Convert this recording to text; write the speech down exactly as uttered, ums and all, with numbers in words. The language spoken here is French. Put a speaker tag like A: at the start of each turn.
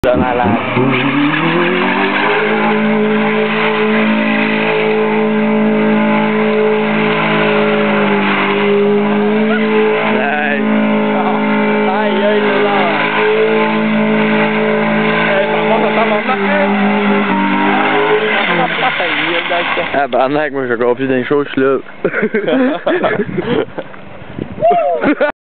A: De malade. Aïe, aïe, là, là. Hey, par contre, ça s'en va. Ah, bah, mec, moi, j'ai encore plus d'un show, je suis là.